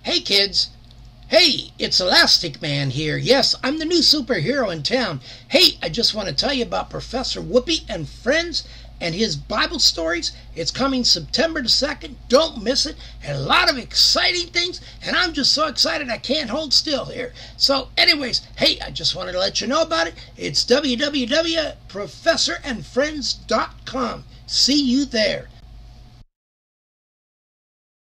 Hey kids, hey, it's Elastic Man here. Yes, I'm the new superhero in town. Hey, I just want to tell you about Professor Whoopie and Friends and his Bible stories. It's coming September the 2nd. Don't miss it. And a lot of exciting things, and I'm just so excited I can't hold still here. So anyways, hey, I just wanted to let you know about it. It's www.professorandfriends.com. See you there.